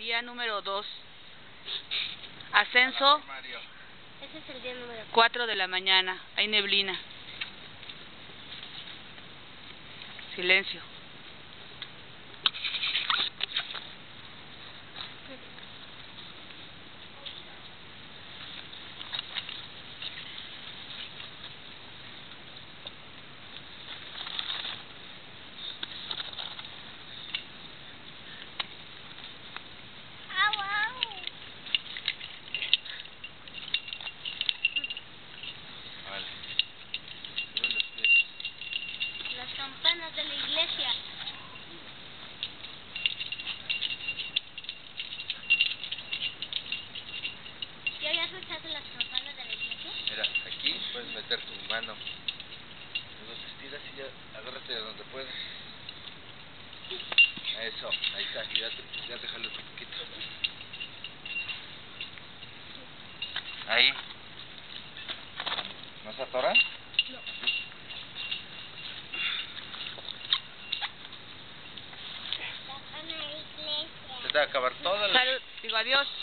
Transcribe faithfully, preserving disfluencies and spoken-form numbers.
Día número dos. Ascenso. Ese es el día número cuatro de la mañana. Hay neblina. Silencio. Las campanas de la iglesia. ¿Ya habías escuchado las campanas de la iglesia? Mira, aquí puedes meter tu mano. Luego te estiras y ya agárrate de donde puedas. Eso, ahí está, ya te, ya te jalo un poquito. Ahí. ¿No se atora? No. Se te va a acabar todo el... Salud. Digo adiós.